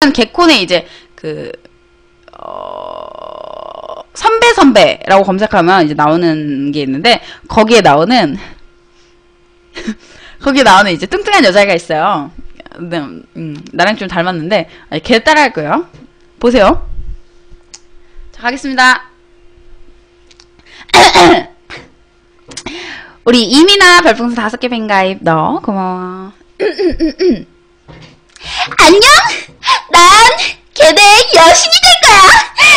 개콘에 이제 선배라고 검색하면 이제 나오는 게 있는데, 거기에 나오는 이제 뚱뚱한 여자애가 있어요. 네, 나랑 좀 닮았는데, 걔 따라할 거예요. 보세요. 자, 가겠습니다. 우리 이민아 별풍선 5개 팬가입 너 고마워. 안녕! 난 걔네 여신이 될 거야!